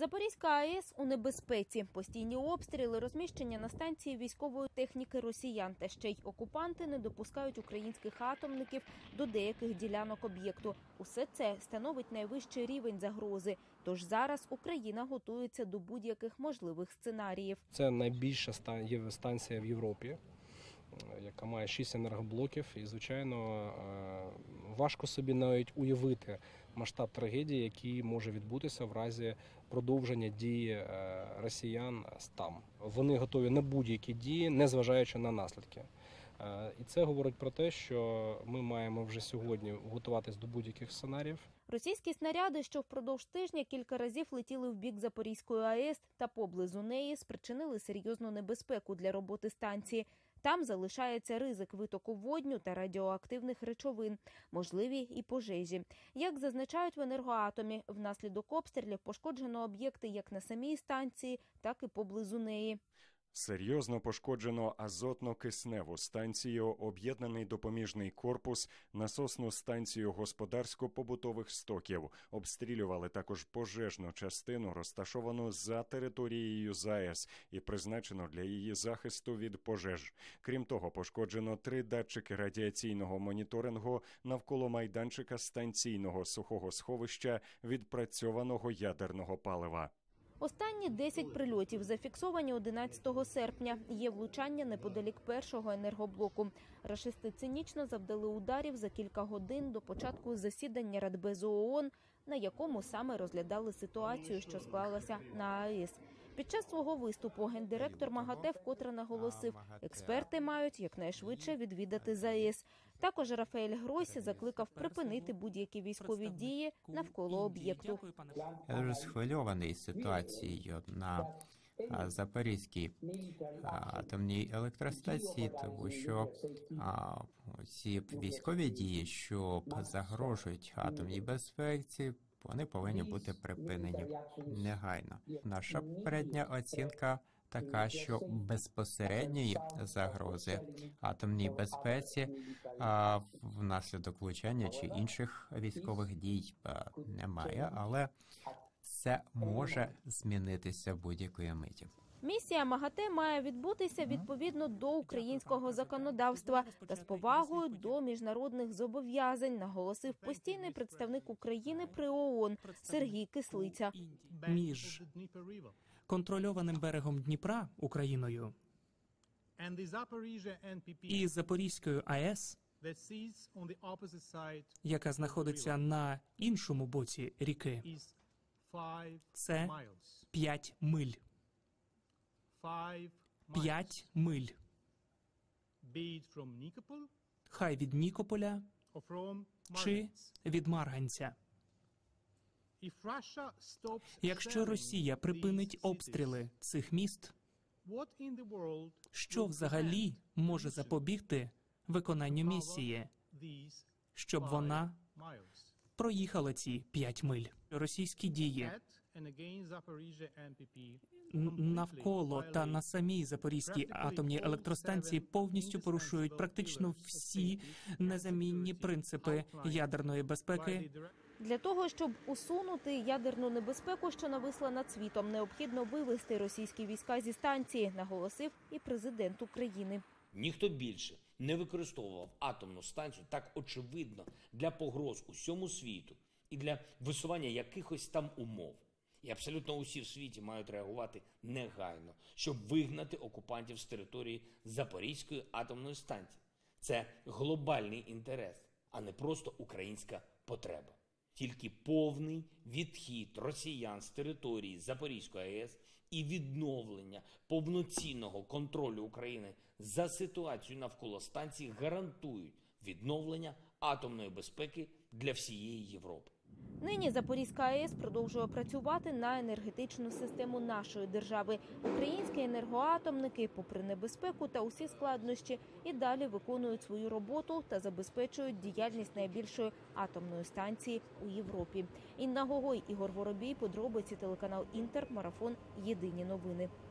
Запорізька АЕС у небезпеці. Постійні обстріли, розміщення на станції військової техніки росіян. Та ще й окупанти не допускають українських атомників до деяких ділянок об'єкту. Усе це становить найвищий рівень загрози. Тож зараз Україна готується до будь-яких можливих сценаріїв. Це найбільша станція в Європі, яка має 6 енергоблоків. І, звичайно, важко собі навіть уявити масштаб трагедії, який може відбутися в разі продовження дії росіян там. Вони готові на будь-які дії, незважаючи на наслідки. І це говорить про те, що ми маємо вже сьогодні готуватись до будь-яких сценаріїв. Російські снаряди, що впродовж тижня кілька разів летіли в бік Запорізької АЕС та поблизу неї, спричинили серйозну небезпеку для роботи станції. Там залишається ризик витоку водню та радіоактивних речовин, можливі і пожежі. Як зазначають в «Енергоатомі», внаслідок обстрілів пошкоджено об'єкти як на самій станції, так і поблизу неї. Серйозно пошкоджено азотно-кисневу станцію, об'єднаний допоміжний корпус, насосну станцію господарсько-побутових стоків. Обстрілювали також пожежну частину, розташовану за територією ЗАЕС і призначено для її захисту від пожеж. Крім того, пошкоджено 3 датчики радіаційного моніторингу навколо майданчика станційного сухого сховища відпрацьованого ядерного палива. Останні 10 прильотів зафіксовані 11 серпня. Є влучання неподалік першого енергоблоку. Рашисти цинічно завдали ударів за кілька годин до початку засідання Радбезу ООН, на якому саме розглядали ситуацію, що склалася на АЕС. Під час свого виступу гендиректор МАГАТЕ вкотре наголосив, експерти мають якнайшвидше відвідати ЗАЕС. Також Рафаель Гройсі закликав припинити будь-які військові дії навколо об'єкту. Я дуже схвильований ситуацією на Запорізькій атомній електростанції, тому що ці військові дії, що загрожують атомній безпеці, вони повинні бути припинені негайно. Наша передня оцінка така, що безпосередньої загрози атомній безпеці внаслідок влучання чи інших військових дій немає, але це може змінитися будь-якої миті. Місія МАГАТЕ має відбутися відповідно до українського законодавства та з повагою до міжнародних зобов'язань, наголосив постійний представник України при ООН Сергій Кислиця. Між контрольованим берегом Дніпра Україною і Запорізькою АЕС, яка знаходиться на іншому боці ріки, це 5 миль. 5 миль. Хай від Нікополя чи від Марганця. Якщо Росія припинить обстріли цих міст, що взагалі може запобігти виконанню місії, щоб вона проїхала ці 5 миль? Російські дії навколо та на самій Запорізькій атомній електростанції повністю порушують практично всі незамінні принципи ядерної безпеки. Для того, щоб усунути ядерну небезпеку, що нависла над світом, необхідно вивести російські війська зі станції, наголосив і президент України. Ніхто більше не використовував атомну станцію так очевидно для погроз усьому світу і для висування якихось там умов. І абсолютно усі в світі мають реагувати негайно, щоб вигнати окупантів з території Запорізької атомної станції. Це глобальний інтерес, а не просто українська потреба. Тільки повний відхід росіян з території Запорізької АЕС і відновлення повноцінного контролю України за ситуацією навколо станції гарантують відновлення атомної безпеки для всієї Європи. Нині Запорізька АЕС продовжує працювати на енергетичну систему нашої держави. Українські енергоатомники, попри небезпеку та усі складнощі, і далі виконують свою роботу та забезпечують діяльність найбільшої атомної станції у Європі. Інна Гогой, Ігор Воробій, подробиці, телеканал Інтер, марафон «Єдині новини».